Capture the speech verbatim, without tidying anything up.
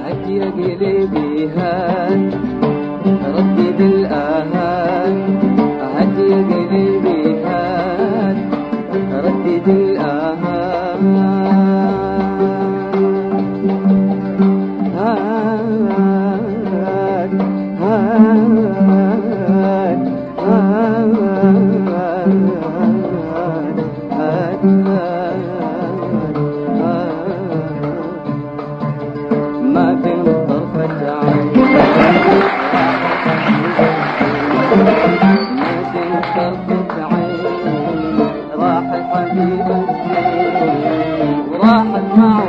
هات يا قلبي هات ردد الآهات، هات يا قلبي هات ردد الآهات، هات هات هات ما بين طرفة عين، ما بين طرفة عين راحت حبيبتي وراحت مع